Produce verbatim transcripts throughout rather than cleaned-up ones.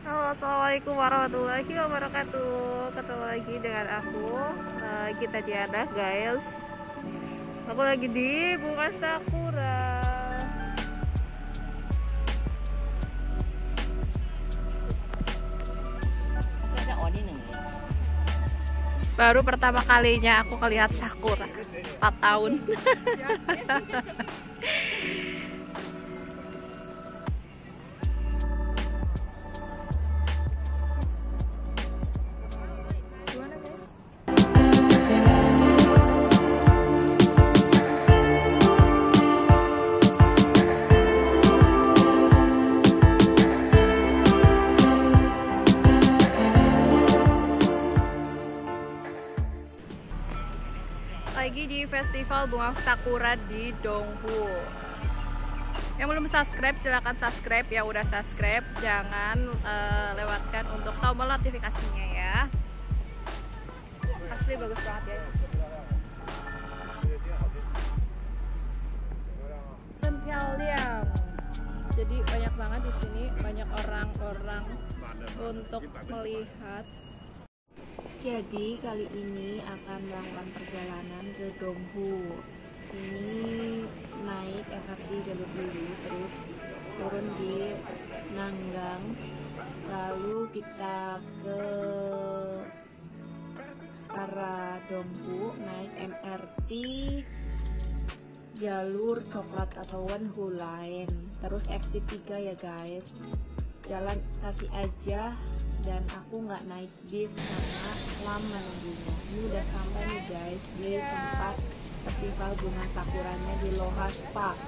Halo, assalamualaikum warahmatullahi wabarakatuh. Ketemu lagi dengan aku, uh, Gita Diana, guys. Aku lagi di bunga sakura. Baru pertama kalinya aku ngelihat sakura, empat tahun. Lagi di festival bunga sakura di Donghu. Yang belum subscribe silahkan subscribe, yang udah subscribe jangan uh, lewatkan untuk tombol notifikasinya ya. Asli bagus banget guys. Cempialiang. Jadi banyak banget di sini, banyak orang-orang untuk melihat. Jadi kali ini akan melakukan perjalanan ke Donghu. Ini naik M R T jalur biru, terus turun di Nanggang, lalu kita ke arah Donghu naik M R T jalur coklat atau Wonho Line, terus exit tiga ya guys. Jalan kaki aja, dan aku nggak naik bis karena lama nunggunya. Ini udah sampai nih guys di tempat festival bunga sakuranya di Lohas Park.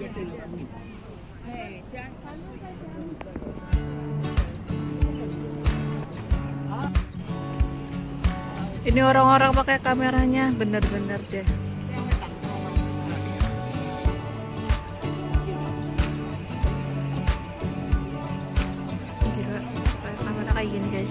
Ini orang-orang pakai kameranya bener-bener deh. Gila, pakai kamera kayak gini guys.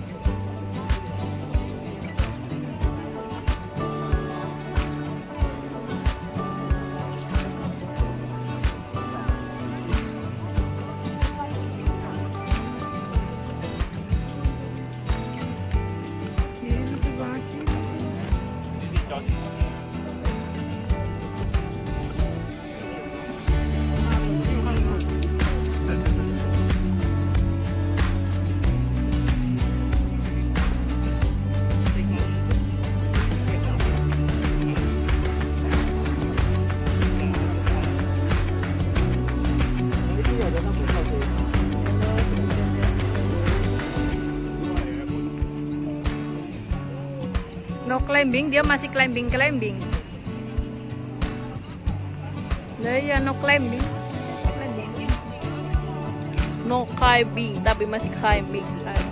No climbing, dia masih climbing climbing. Nah ya no climbing, no climbing, tapi masih climbing.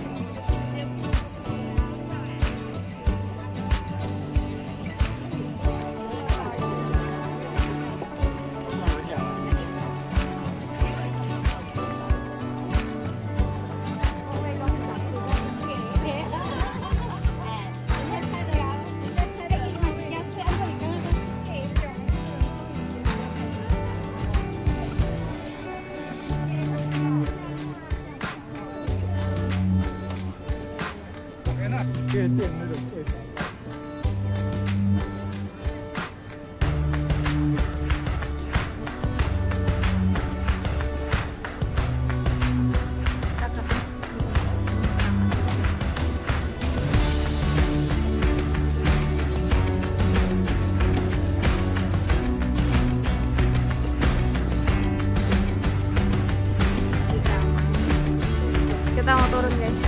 Kita mau turun guys.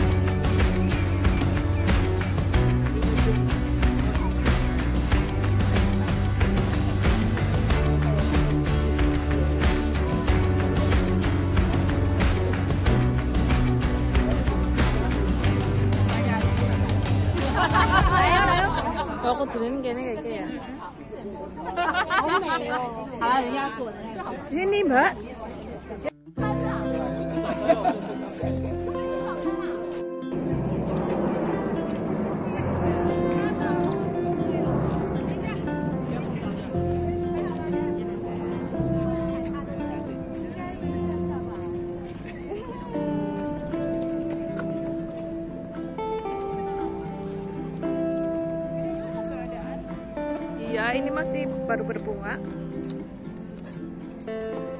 So, aku turunin kayaknya kayak ya. Sini mbak. Ya, ini masih baru berbunga.